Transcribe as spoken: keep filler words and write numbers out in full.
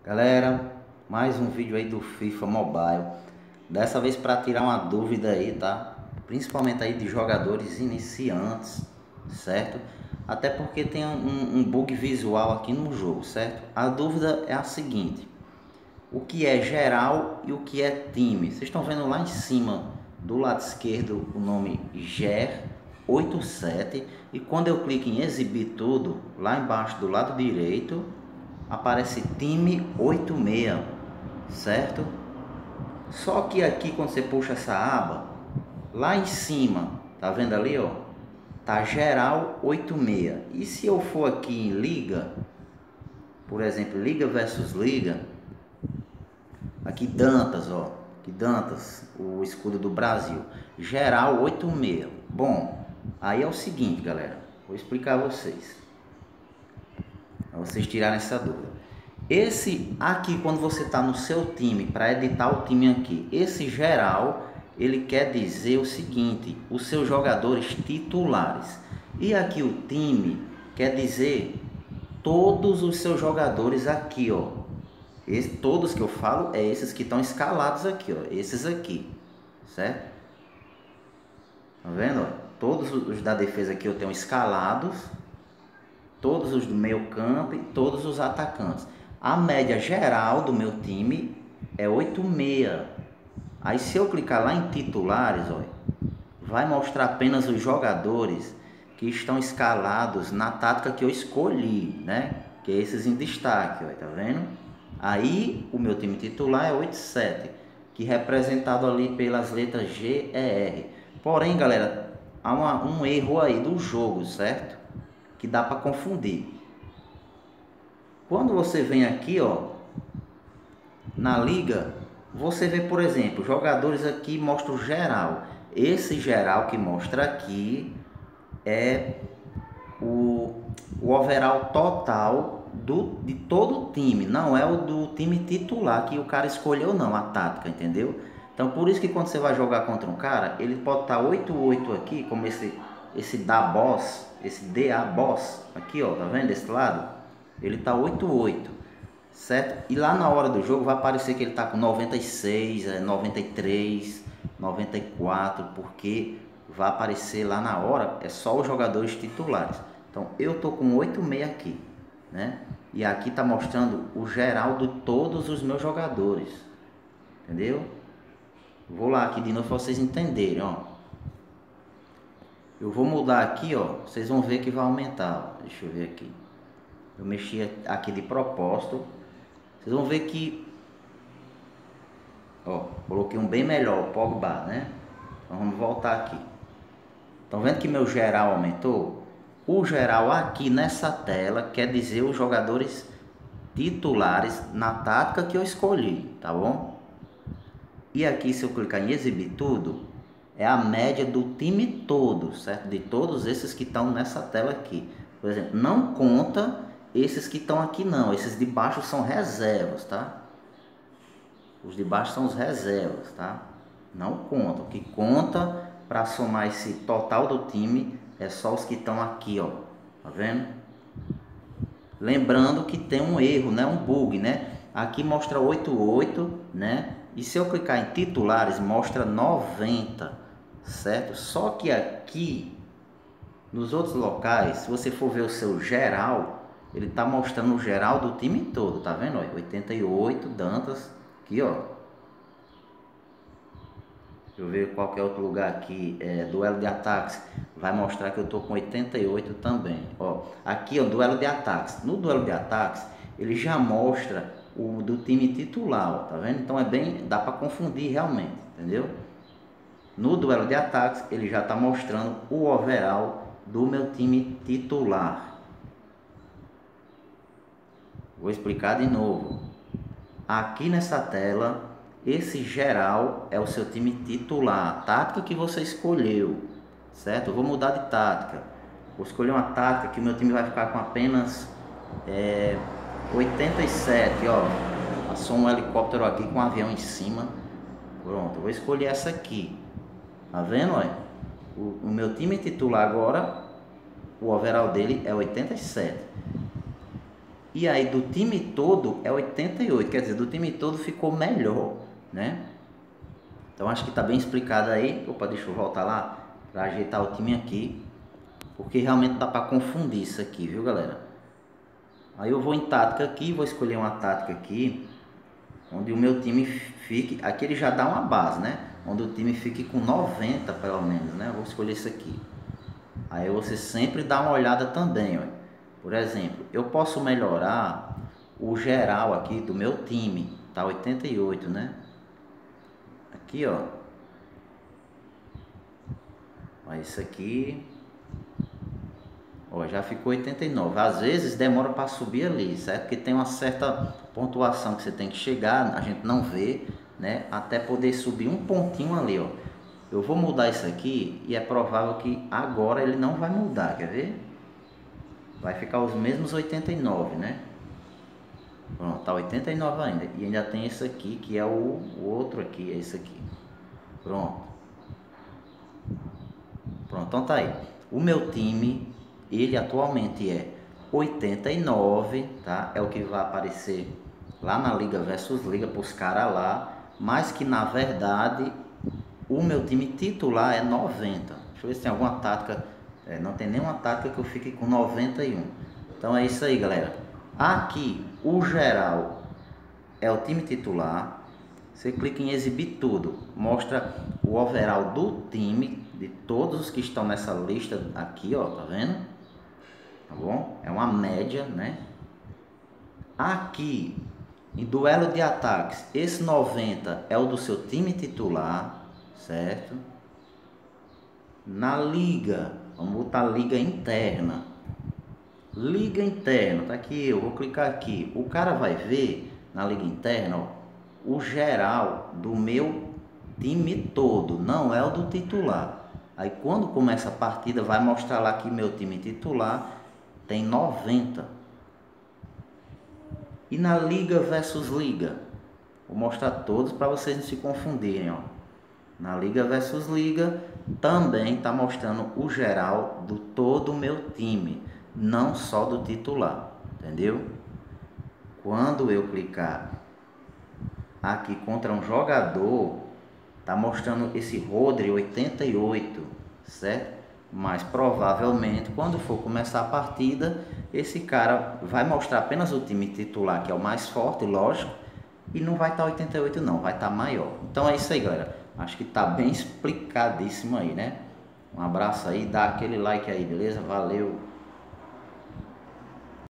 Galera, mais um vídeo aí do FIFA Mobile. Dessa vez para tirar uma dúvida aí, tá? Principalmente aí de jogadores iniciantes, certo? Até porque tem um, um bug visual aqui no jogo, certo? A dúvida é a seguinte: o que é geral e o que é time? Vocês estão vendo lá em cima do lado esquerdo o nome G E R oitenta e sete, e quando eu clico em exibir tudo, lá embaixo do lado direito aparece time oitenta e seis, certo? Só que aqui quando você puxa essa aba, lá em cima, tá vendo ali, ó? Tá geral oitenta e seis. E se eu for aqui em liga, por exemplo, liga versus liga, aqui Dantas, ó, aqui Dantas, o escudo do Brasil, geral oitenta e seis. Bom, aí é o seguinte, galera, vou explicar a vocês, para vocês tirarem essa dúvida. Esse aqui, quando você está no seu time, para editar o time aqui, esse geral, ele quer dizer o seguinte: os seus jogadores titulares. E aqui o time quer dizer todos os seus jogadores aqui, ó. Esse, todos que eu falo é esses que estão escalados aqui, ó. Esses aqui, certo? Tá vendo? Ó? Todos os da defesa aqui eu tenho escalados, todos os do meio campo e todos os atacantes. A média geral do meu time é oitenta e seis. Aí se eu clicar lá em titulares, ó, vai mostrar apenas os jogadores que estão escalados na tática que eu escolhi, né? Que é esses em destaque, ó, tá vendo? Aí o meu time titular é oitenta e sete, que é representado ali pelas letras G E R. Porém, galera, há uma, um erro aí do jogo, certo? Que dá para confundir. Quando você vem aqui, ó, na liga, você vê, por exemplo, jogadores aqui mostra o geral. Esse geral que mostra aqui é o, o overall total do, de todo o time, não é o do time titular que o cara escolheu não, a tática, entendeu? Então por isso que quando você vai jogar contra um cara, ele pode estar oito oito aqui, como esse, esse da boss, esse D A boss, aqui ó, tá vendo desse lado? Ele tá oito oito, certo? E lá na hora do jogo vai aparecer que ele tá com noventa e seis, noventa e três, noventa e quatro, porque vai aparecer lá na hora, é só os jogadores titulares. Então eu tô com oitenta e seis aqui, né? E aqui tá mostrando o geral de todos os meus jogadores, entendeu? Vou lá aqui de novo para vocês entenderem, ó. Eu vou mudar aqui, ó, vocês vão ver que vai aumentar, ó. Deixa eu ver aqui. Eu mexi aqui de propósito. Vocês vão ver que, ó, coloquei um bem melhor, o Pogba, né? Então vamos voltar aqui. Estão vendo que meu geral aumentou? O geral aqui nessa tela quer dizer os jogadores titulares na tática que eu escolhi, tá bom? E aqui, se eu clicar em exibir tudo, é a média do time todo, certo? De todos esses que estão nessa tela aqui. Por exemplo, não conta esses que estão aqui não, esses de baixo são reservas, tá? Os de baixo são os reservas, tá? Não conta. O que conta para somar esse total do time é só os que estão aqui, ó. Tá vendo? Lembrando que tem um erro, né? Um bug, né? Aqui mostra oitenta e oito, né? E se eu clicar em titulares, mostra noventa, certo? Só que aqui, nos outros locais, se você for ver o seu geral, ele está mostrando o geral do time todo, tá vendo? Ó, oitenta e oito, Dantas, aqui ó. Deixa eu ver qualquer outro lugar aqui, é, duelo de ataques, vai mostrar que eu tô com oitenta e oito também. Ó, aqui ó, duelo de ataques. No duelo de ataques, ele já mostra o do time titular, ó, tá vendo? Então é bem, dá para confundir realmente, entendeu? No duelo de ataques, ele já está mostrando o overall do meu time titular. Vou explicar de novo. Aqui nessa tela, esse geral é o seu time titular, a tática que você escolheu, certo? Eu vou mudar de tática. Vou escolher uma tática que o meu time vai ficar com apenas é, oitenta e sete, ó. Passou um helicóptero aqui com um avião em cima. Pronto, eu vou escolher essa aqui. Tá vendo, olha? O, o meu time titular agora, o overall dele é oitenta e sete. E aí do time todo é oitenta e oito, quer dizer, do time todo ficou melhor, né? Então acho que tá bem explicado aí. Opa, deixa eu voltar lá para ajeitar o time aqui, porque realmente dá para confundir isso aqui, viu, galera? Aí eu vou em tática aqui, vou escolher uma tática aqui, onde o meu time fique, aqui ele já dá uma base, né? Onde o time fique com noventa pelo menos, né? Eu vou escolher isso aqui. Aí você sempre dá uma olhada também, ó. Por exemplo, eu posso melhorar o geral aqui do meu time, tá oitenta e oito, né? Aqui, ó. Ó, isso aqui, ó, já ficou oitenta e nove. Às vezes demora para subir ali, certo? Porque tem uma certa pontuação que você tem que chegar, a gente não vê, né? Até poder subir um pontinho ali, ó. Eu vou mudar isso aqui e é provável que agora ele não vai mudar, quer ver? Vai ficar os mesmos oitenta e nove, né? Pronto, tá oitenta e nove ainda. E ainda tem esse aqui, que é o, o outro aqui, é esse aqui. Pronto. Pronto, então tá aí. O meu time, ele atualmente é oitenta e nove, tá? É o que vai aparecer lá na Liga versus Liga pros caras lá. Mas que na verdade o meu time titular é noventa. Deixa eu ver se tem alguma tática. É, não tem nenhuma tática que eu fique com noventa e um. Então é isso aí, galera. Aqui o geral é o time titular. Você clica em exibir tudo, mostra o overall do time, de todos os que estão nessa lista aqui, ó, tá vendo? Tá bom? É uma média, né? Aqui, em duelo de ataques, esse noventa é o do seu time titular, certo? Na liga, vamos botar liga interna. Liga interna, tá aqui, eu vou clicar aqui. O cara vai ver na liga interna, ó, o geral do meu time todo, não é o do titular. Aí quando começa a partida vai mostrar lá que meu time titular tem noventa. E na liga versus liga, vou mostrar todos para vocês não se confundirem, ó. Na liga versus liga também está mostrando o geral do todo o meu time, não só do titular, entendeu? Quando eu clicar aqui contra um jogador, tá mostrando esse Rodri oitenta e oito, certo? Mas provavelmente quando for começar a partida, esse cara vai mostrar apenas o time titular, que é o mais forte, lógico, e não vai estar tá oitenta e oito não, vai estar tá maior. Então é isso aí, galera. Acho que tá bem explicadíssimo aí, né? Um abraço aí, dá aquele like aí, beleza? Valeu!